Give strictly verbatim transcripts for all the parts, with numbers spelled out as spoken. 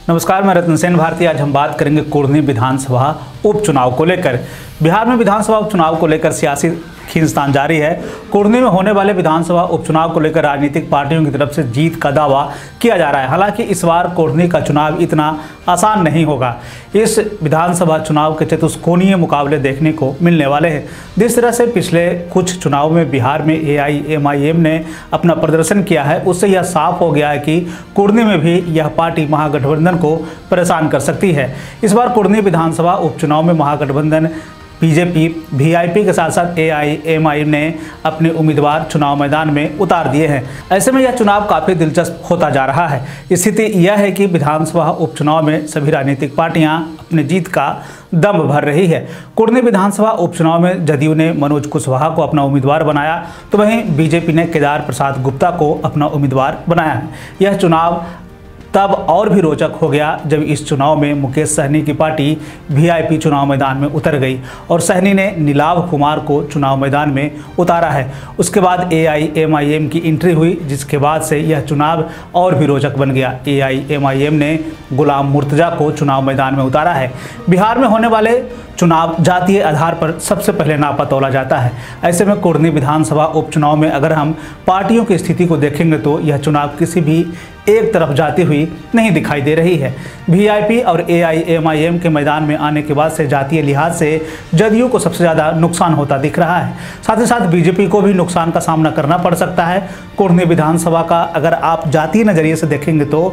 नमस्कार, मैं रतन सेन भारती। आज हम बात करेंगे कुढ़नी विधानसभा उपचुनाव को लेकर। बिहार में विधानसभा उपचुनाव को लेकर सियासी खींचतान जारी है। कुढ़नी में होने वाले विधानसभा उपचुनाव को लेकर राजनीतिक पार्टियों की तरफ से जीत का दावा किया जा रहा है। हालांकि इस बार कुढ़नी का चुनाव इतना आसान नहीं होगा। इस विधानसभा चुनाव के चतुष्कोणीय मुकाबले देखने को मिलने वाले हैं। जिस तरह से पिछले कुछ चुनाव में बिहार में ए आई एम आई एम ने अपना प्रदर्शन किया है, उससे यह साफ हो गया है कि कुढ़नी में भी यह पार्टी महागठबंधन को परेशान कर सकती है। इस बार कुढ़नी विधानसभा उपचुनाव में Mahagathbandhan BJP V I P के साथ साथ ए आई एम आई एम ने अपने उम्मीदवार चुनाव मैदान में उतार दिए हैं। ऐसे में यह चुनाव काफ़ी दिलचस्प होता जा रहा है। स्थिति यह है कि विधानसभा उपचुनाव में सभी राजनीतिक पार्टियां अपने जीत का दम भर रही है। कुढ़नी विधानसभा उपचुनाव में जदयू ने मनोज कुशवाहा को अपना उम्मीदवार बनाया, तो वहीं बीजेपी ने केदार प्रसाद गुप्ता को अपना उम्मीदवार बनाया है। यह चुनाव तब और भी रोचक हो गया जब इस चुनाव में मुकेश सहनी की पार्टी वी आई पी चुनाव मैदान में उतर गई और सहनी ने नीलाभ कुमार को चुनाव मैदान में उतारा है। उसके बाद A I M I M की एंट्री हुई, जिसके बाद से यह चुनाव और भी रोचक बन गया। ए आई एम आई एम ने गुलाम मुर्तजा को चुनाव मैदान में उतारा है। बिहार में होने वाले चुनाव जातीय आधार पर सबसे पहले नापा तोला जाता है। ऐसे में कुढ़नी विधानसभा उपचुनाव में अगर हम पार्टियों की स्थिति को देखेंगे तो यह चुनाव किसी भी एक तरफ जाती हुई नहीं दिखाई दे रही है। वी आई पी और ए आई एम आई एम के मैदान में आने के बाद से जातीय लिहाज से जदयू को सबसे ज़्यादा नुकसान होता दिख रहा है। साथ ही साथ बीजेपी को भी नुकसान का सामना करना पड़ सकता है। कुढ़नी विधानसभा का अगर आप जातीय नज़रिए से देखेंगे तो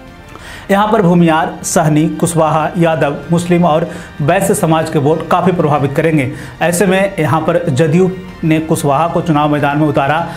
यहाँ पर भूमियार, सहनी, कुशवाहा, यादव, मुस्लिम और वैश्य समाज के वोट काफ़ी प्रभावित करेंगे। ऐसे में यहाँ पर जदयू ने कुशवाहा को चुनाव मैदान में उतारा।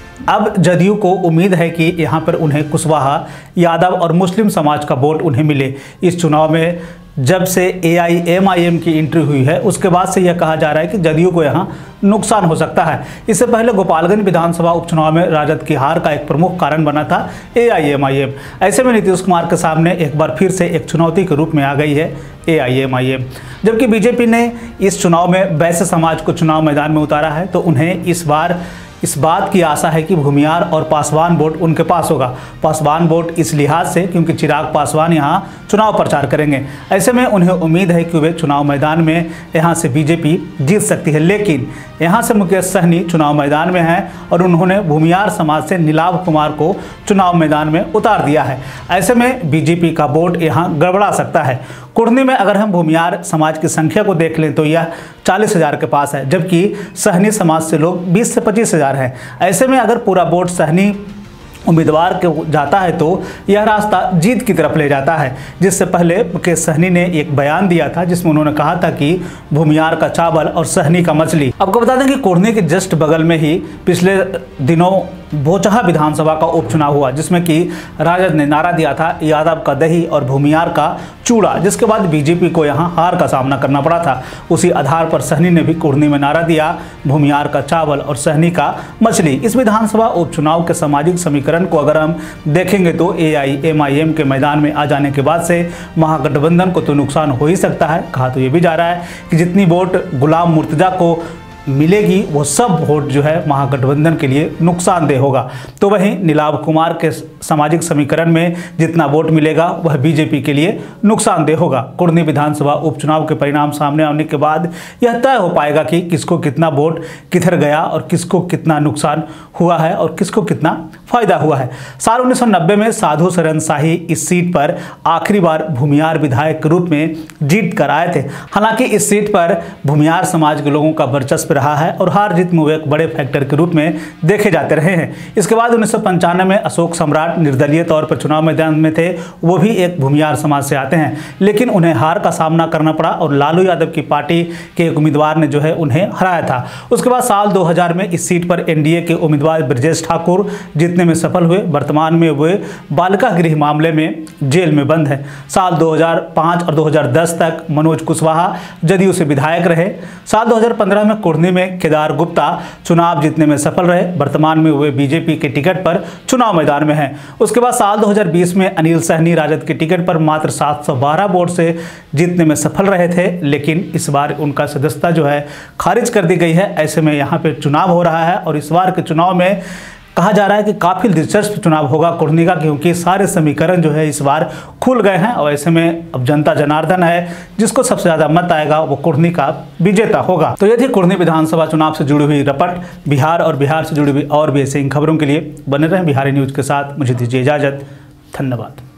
अब जदयू को उम्मीद है कि यहाँ पर उन्हें कुशवाहा, यादव और मुस्लिम समाज का वोट उन्हें मिले। इस चुनाव में जब से A I M I M की एंट्री हुई है, उसके बाद से यह कहा जा रहा है कि जदयू को यहाँ नुकसान हो सकता है। इससे पहले गोपालगंज विधानसभा उपचुनाव में राजद की हार का एक प्रमुख कारण बना था ए आई एम आई एम। ऐसे में नीतीश कुमार के सामने एक बार फिर से एक चुनौती के रूप में आ गई है A I M I M. जबकि बीजेपी ने इस चुनाव में वैश्य समाज को चुनाव मैदान में उतारा है, तो उन्हें इस बार इस बात की आशा है कि भूमियार और पासवान वोट उनके पास होगा। पासवान वोट इस लिहाज से क्योंकि चिराग पासवान यहाँ चुनाव प्रचार करेंगे। ऐसे में उन्हें उम्मीद है कि वे चुनाव मैदान में यहाँ से बीजेपी जीत सकती है। लेकिन यहाँ से मुकेश सहनी चुनाव मैदान में हैं और उन्होंने भूमियार समाज से नीलाभ कुमार को चुनाव मैदान में उतार दिया है। ऐसे में बीजेपी का वोट यहाँ गड़बड़ा सकता है। कुढ़नी में अगर हम भूमियार समाज की संख्या को देख लें तो यह चालीस हज़ार के पास है, जबकि सहनी समाज से लोग बीस से पच्चीस हज़ार हैं। ऐसे में अगर पूरा वोट सहनी उम्मीदवार के जाता है तो यह रास्ता जीत की तरफ ले जाता है। जिससे पहले मुकेश सहनी ने एक बयान दिया था जिसमें उन्होंने कहा था कि भूमियार का चावल और सहनी का मछली। आपको बता दें कि कुढ़नी के जस्ट बगल में ही पिछले दिनों बोचहा विधानसभा का उपचुनाव हुआ, जिसमें कि राजद ने नारा दिया था यादव का दही और भूमियार का चूड़ा, जिसके बाद बीजेपी को यहां हार का सामना करना पड़ा था। उसी आधार पर सहनी ने भी कुढ़नी में नारा दिया भूमियार का चावल और सहनी का मछली। इस विधानसभा उपचुनाव के सामाजिक समीकरण को अगर हम देखेंगे तो ए आई एम आई एम के मैदान में आ जाने के बाद से महागठबंधन को तो नुकसान हो ही सकता है। कहा तो ये भी जा रहा है कि जितनी वोट गुलाम मुर्तजा को मिलेगी वो सब वोट जो है महागठबंधन के लिए नुकसानदेह होगा। तो वहीं नीलाभ कुमार के सामाजिक समीकरण में जितना वोट मिलेगा वह बीजेपी के लिए नुकसानदेह होगा। कुढ़नी विधानसभा उपचुनाव के परिणाम सामने आने के बाद यह तय हो पाएगा कि किसको कितना वोट किधर गया और किसको कितना नुकसान हुआ है और किसको कितना फायदा हुआ है। साल उन्नीस सौ नब्बे में साधु सरन शाही इस सीट पर आखिरी बार भूमियार विधायक के रूप में जीत कर आए थे। हालांकि इस सीट पर भूमियार समाज के लोगों का वर्चस्व रहा है और हार जीत में वे एक बड़े फैक्टर के रूप में देखे जाते रहे हैं। इसके बाद उन्नीस सौ पंचानवे में अशोक सम्राट निर्दलीय तौर पर चुनाव मैदान में थे। वो भी एक भूमियार समाज से आते हैं, लेकिन उन्हें हार का सामना करना पड़ा और लालू यादव की पार्टी के एक उम्मीदवार ने जो है उन्हें हराया था। उसके बाद साल दो हज़ार में इस सीट पर एन डी ए के उम्मीदवार ब्रजेश ठाकुर जीतने में सफल हुए। वर्तमान में वे बालिका गृह मामले में जेल में बंद है। साल दो हज़ार पाँच और दो हज़ार दस तक मनोज कुशवाहा जदयू से विधायक रहे। साल दो हज़ार पंद्रह में कुढ़नी में केदार गुप्ता चुनाव जीतने में सफल रहे। वर्तमान में वे बीजेपी के टिकट पर चुनाव मैदान में हैं। उसके बाद साल दो हज़ार बीस में अनिल सहनी राजद के टिकट पर मात्र सात सौ बारह वोट से जीतने में सफल रहे थे, लेकिन इस बार उनका सदस्यता जो है खारिज कर दी गई है। ऐसे में यहाँ पे चुनाव हो रहा है और इस बार के चुनाव में कहा जा रहा है कि काफ़ी दिलचस्प चुनाव होगा कुढ़नी का, क्योंकि सारे समीकरण जो है इस बार खुल गए हैं और ऐसे में अब जनता जनार्दन है, जिसको सबसे ज़्यादा मत आएगा वो कुढ़नी का विजेता होगा। तो ये थी कुढ़नी विधानसभा चुनाव से जुड़ी हुई रपट बिहार और बिहार से जुड़ी हुई और भी ऐसे इन खबरों के लिए बने रहें बिहारी न्यूज़ के साथ। मुझे दीजिए इजाज़त, धन्यवाद।